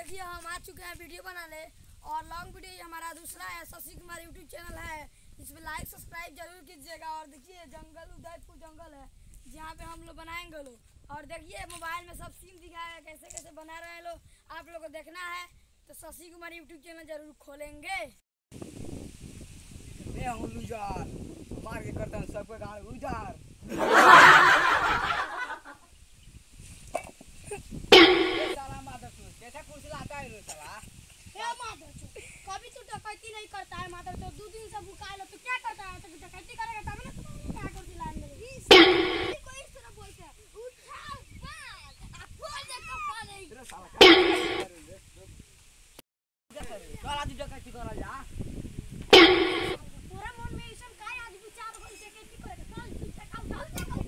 देखिए हम आ चुके हैं वीडियो बनाने और लॉन्ग वीडियो हमारा दूसरा है शशि कुमार यूट्यूब चैनल है। इसमें लाइक सब्सक्राइब जरूर कीजिएगा। और देखिए जंगल उदयपुर जंगल है जहाँ पे हम लोग बनाएंगे लोग। और देखिए मोबाइल में सब सीन दिखाया है कैसे कैसे बना रहे हैं लोग। आप लोग को देखना है तो शशि कुमार यूट्यूब चैनल जरूर खोलेंगे। मैं हूँ लूजार, मार के करता हूँ सबको गाँव उजार। साला मादर चोद कैसा कुर्सी लाता है रे साला? क्या मादर चोद? कभी तू डकैती नहीं करता है मादर चोद। 2 दिन से भूखा है तो क्या करता है? तो डकैती करेगा तब ना तुम्हारे क्या कुर्सी लाने मिलेगी। कोई इस तरह बोलते हैं उठाओ बात आप बोल दे कपड़ा नहीं तेरा साला क्या कर रहे हो? साला तू डकैती कर जा। पूरा मन में इसन काय आज विचार हो डकैती करेगा। चल तू चकाओ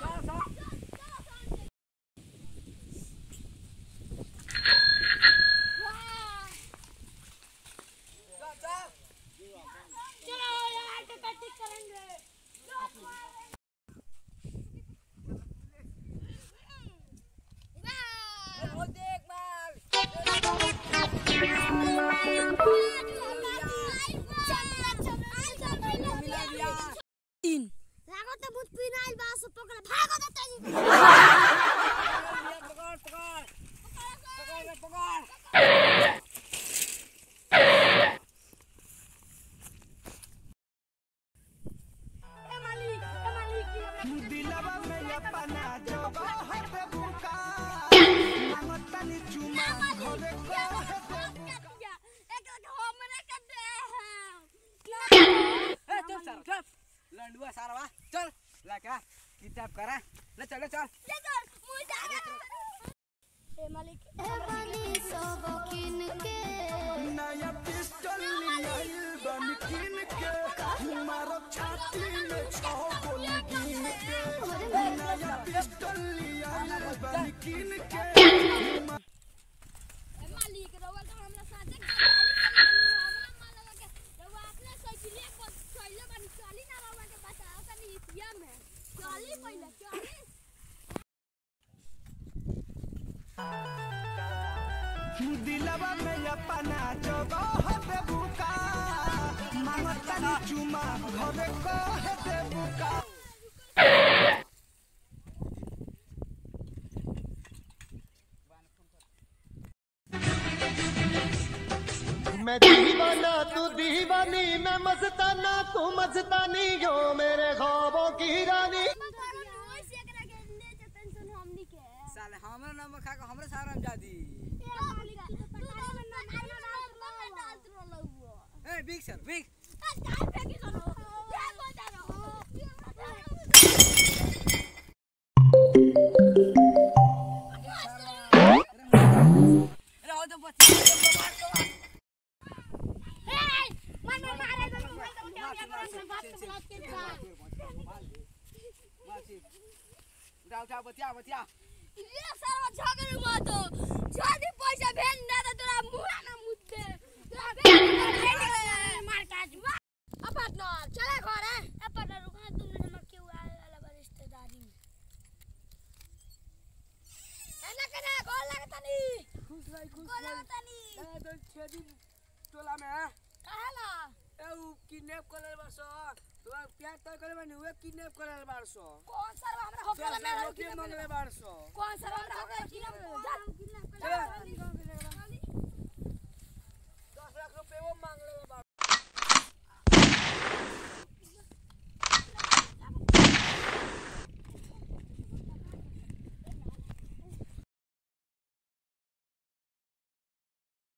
लंडुआ सारा चल लगा किताब करा ले चल चल ए मालिक नया पिस्टल लिया बन किन के मारो छाती में 6 गोली गिन के नया पिस्टल लिया बन किन के मालिक रवा तो हमरा साथे हमरा मान लगा के रवा अपने साइकिल पर चले बन चली ना रवा के बताओ तनी इतिया में चली पहले चली दिलवा में अपना जगह है बुका मांगता नी चुमा घरे को है बुका मैं दीवाना तू दीवानी मैं मस्ताना तू मस्तानी यो मेरे ख्वाबों की रानी। साले हमरा नाम खा के हमरे सारा में जादी ए बिग सर बिग रहो तो बच्चे उठा बतिया बतिया ये सारा झगड़े मत जल्दी पैसा भेज ना तो तोरा मुंह ना मुद्दे तोरा भेज मार काज अब ना चला घर है अब ना रुका तुमने नमक क्यों आला रिश्तेदारी में एना केना गोल लगता नी खुश गोल लगता नी ए तो छेदी टोला में काहेला ए उ किडनैप करले बसो तो प्यार तो करे माने वे किडनैप करले बारसो कौन सर हमरा होकला में मंगले बारसो कौन सर हमरा होकला किडनैप